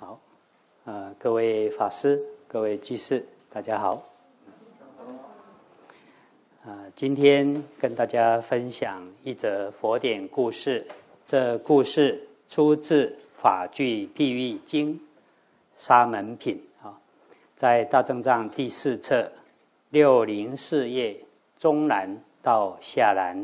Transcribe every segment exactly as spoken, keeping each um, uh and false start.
好，呃，各位法师、各位居士，大家好。呃，今天跟大家分享一则佛典故事。这故事出自《法句譬喻经》沙门品啊，在大正藏第四册六零四页中栏到下栏。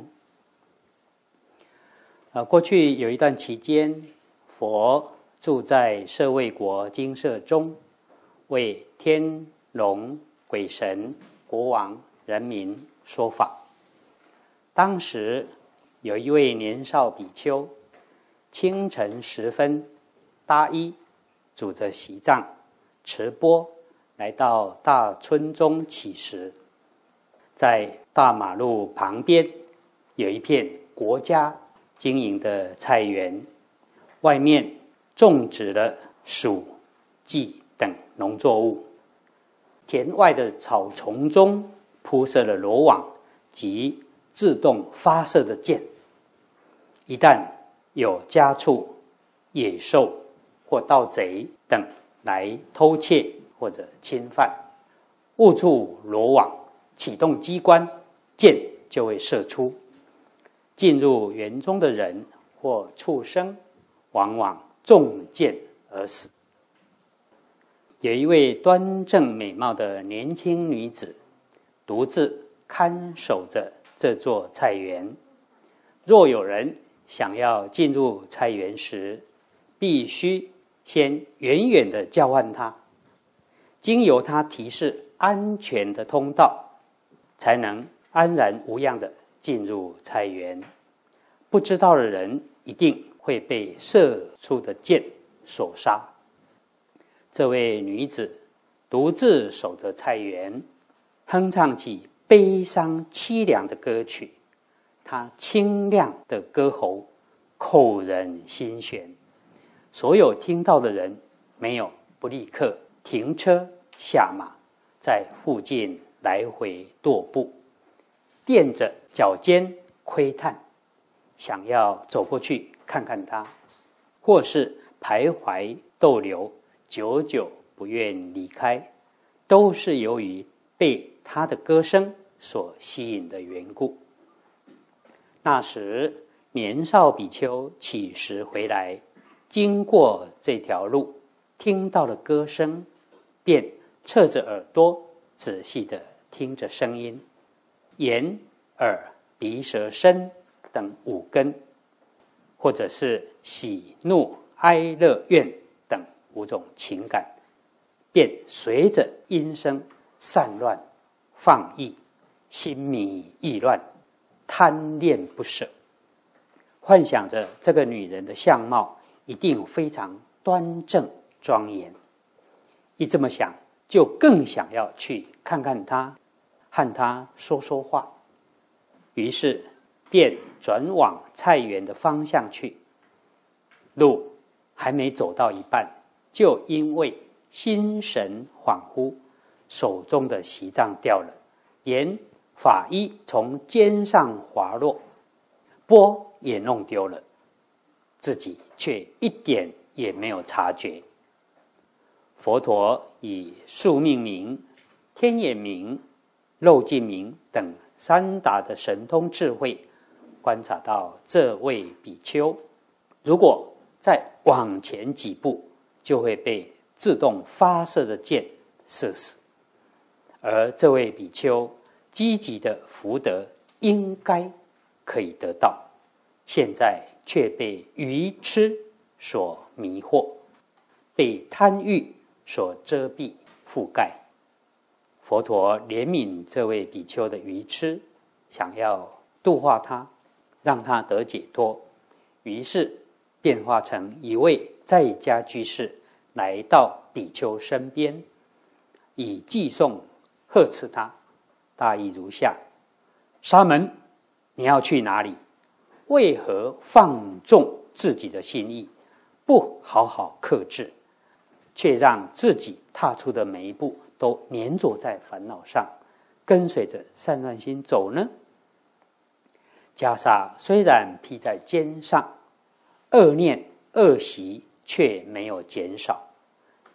呃，过去有一段期间，佛住在舍卫国精舍中，为天龙鬼神、国王、人民说法。当时有一位年少比丘，清晨时分搭衣，拄着席杖、持钵，来到大村中乞食。在大马路旁边有一片国家经营的菜园，外面种植了黍、稷等农作物。田外的草丛中铺设了罗网及自动发射的箭，一旦有家畜、野兽或盗贼等来偷窃或者侵犯，误触罗网，启动机关，箭就会射出。进入园中的人或畜生往往中箭而死。有一位端正美貌的年轻女子，独自看守着这座菜园。若有人想要进入菜园时，必须先远远地叫唤他，经由他提示安全的通道，才能安然无恙地进入菜园。不知道的人一定会被射出的箭所杀。这位女子独自守着菜园，哼唱起悲伤凄凉的歌曲。她清亮的歌喉扣人心弦，所有听到的人没有不立刻停车下马，在附近来回踱步，垫着脚尖窥探，想要走过去看看他，或是徘徊逗留，久久不愿离开，都是由于被他的歌声所吸引的缘故。那时年少比丘乞食回来，经过这条路，听到了歌声，便侧着耳朵仔细地听着声音。眼、耳、鼻、舌、身等五根，或者是喜怒哀乐怨等五种情感，便随着音声散乱放逸，心迷意乱，贪恋不舍，幻想着这个女人的相貌一定非常端正庄严。一这么想，就更想要去看看她，和她说说话。于是便转往菜园的方向去。路还没走到一半，就因为心神恍惚，手中的席杖掉了，连法衣从肩上滑落，钵也弄丢了，自己却一点也没有察觉。佛陀以宿命明、天眼明、漏尽明等三达的神通智慧，观察到这位比丘，如果再往前几步，就会被自动发射的箭射死。而这位比丘积极的福德应该可以得到，现在却被愚痴所迷惑，被贪欲所遮蔽覆盖。佛陀怜悯这位比丘的愚痴，想要度化他，让他得解脱，于是变化成一位在家居士，来到比丘身边，以偈颂呵斥他，大意如下：沙门，你要去哪里？为何放纵自己的心意，不好好克制，却让自己踏出的每一步都粘着在烦恼上，跟随着散乱心走呢？袈裟虽然披在肩上，恶念恶习却没有减少，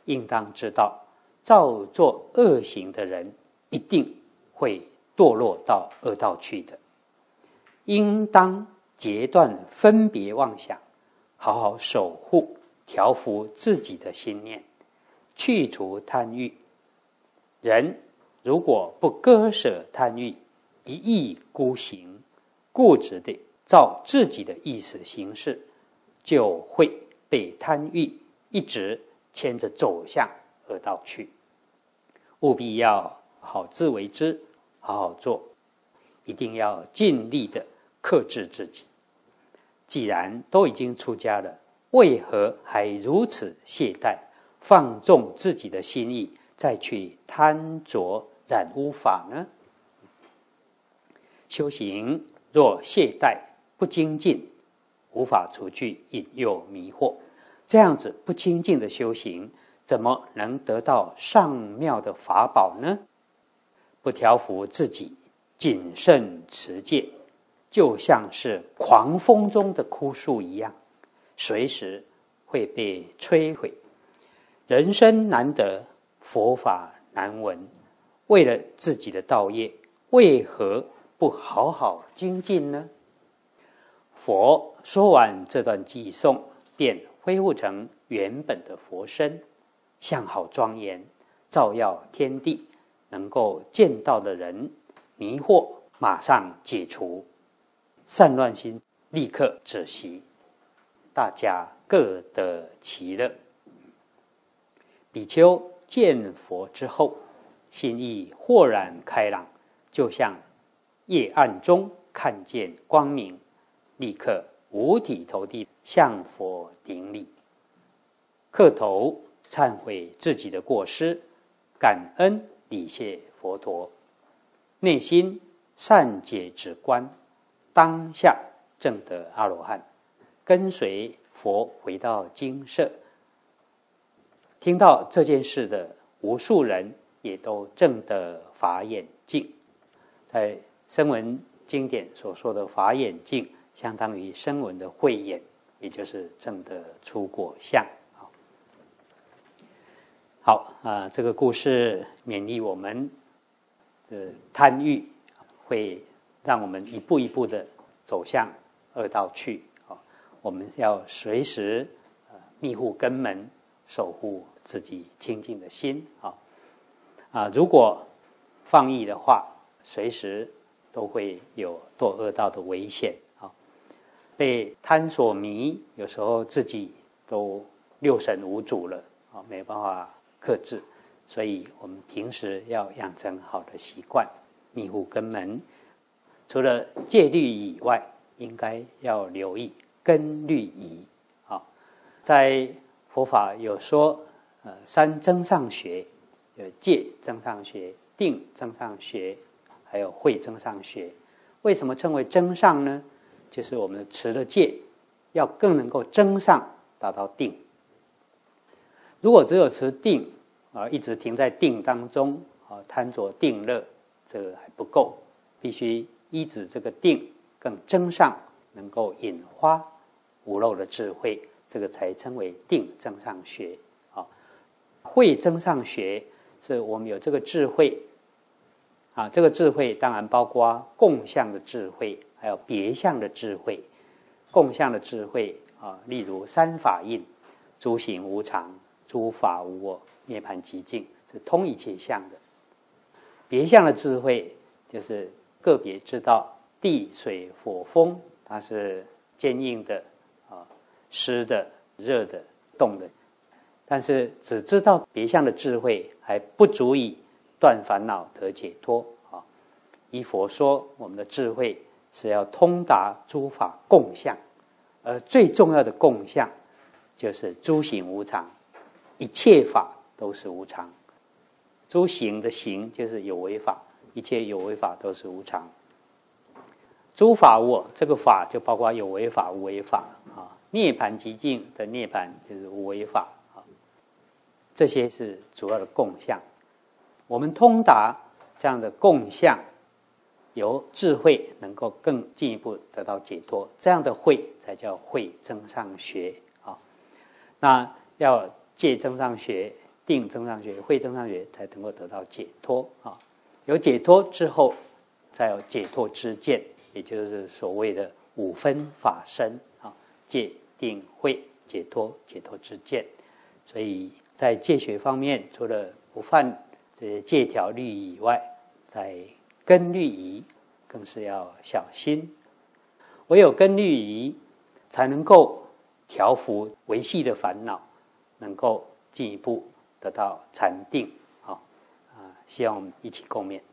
应当知道，照做恶行的人一定会堕落到恶道去的。应当截断分别妄想，好好守护调伏自己的心念，去除贪欲。人如果不割舍贪欲，一意孤行，固执地照自己的意思行事，就会被贪欲一直牵着走向恶道去。务必要好自为之，好好做，一定要尽力的克制自己。既然都已经出家了，为何还如此懈怠，放纵自己的心意，再去贪着染污法呢？修行若懈怠不精进，无法除去引诱迷惑。这样子不精进的修行，怎么能得到上妙的法宝呢？不调伏自己，谨慎持戒，就像是狂风中的枯树一样，随时会被摧毁。人生难得，佛法难闻，为了自己的道业，为何不好好精进呢？佛说完这段偈颂，便恢复成原本的佛身，相好庄严，照耀天地，能够见到的人迷惑马上解除，散乱心立刻止息，大家各得其乐。比丘见佛之后，心意豁然开朗，就像夜暗中看见光明，立刻五体投地向佛顶礼，磕头忏悔自己的过失，感恩礼谢佛陀，内心善解止观，当下证得阿罗汉，跟随佛回到精舍。听到这件事的无数人也都证得法眼净。在声闻经典所说的法眼净，相当于声闻的慧眼，也就是证得出果相。好啊、呃，这个故事勉励我们的贪欲会让我们一步一步的走向恶道去啊。我们要随时呃密护根门，守护自己清净的心啊啊！如果放逸的话，随时都会有堕恶道的危险啊！被贪所迷，有时候自己都六神无主了啊，没办法克制。所以我们平时要养成好的习惯，密护根门。除了戒律以外，应该要留意根律仪啊。在佛法有说，呃，三增上学，有戒增上学、定增上学，还有慧增上学。为什么称为增上呢？就是我们持了戒，要更能够增上，达到定。如果只有持定啊，一直停在定当中啊，贪着定乐，这个还不够，必须依止这个定，更增上，能够引发无漏的智慧。这个才称为定增上学啊，慧增上学是我们有这个智慧啊，这个智慧当然包括共相的智慧，还有别相的智慧。共相的智慧啊，例如三法印、诸行无常、诸法无我、涅槃寂静，是通一切相的。别相的智慧就是个别知道地水火风，它是坚硬的啊。湿的、热的、动的，但是只知道别相的智慧还不足以断烦恼得解脱啊！依佛说，我们的智慧是要通达诸法共相，而最重要的共相就是诸行无常，一切法都是无常。诸行的行就是有为法，一切有为法都是无常。诸法无我，这个法就包括有为法、无为法啊。涅槃寂静的涅槃就是无为法啊，这些是主要的共相。我们通达这样的共相，由智慧能够更进一步得到解脱，这样的慧才叫慧增上学啊。那要戒增上学， 定增上学，会增上学，才能够得到解脱啊。有解脱之后，再有解脱知见，也就是所谓的五分法身啊，戒定慧解脱，解脱知见。所以在戒学方面，除了不犯这些戒条律仪以外，在根律仪更是要小心。唯有根律仪，才能够调伏维系的烦恼，能够进一步得到禅定啊！啊，希望我们一起共勉。